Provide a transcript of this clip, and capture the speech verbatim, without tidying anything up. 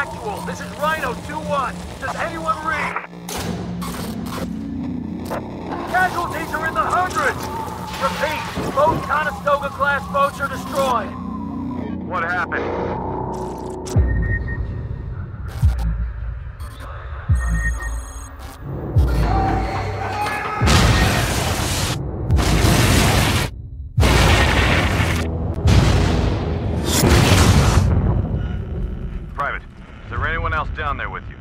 Actual, this is Rhino two one. Does anyone read? Casualties are in the hundreds! Repeat, both Conestoga-class boats are destroyed. What happened? Private, is there anyone else down there with you?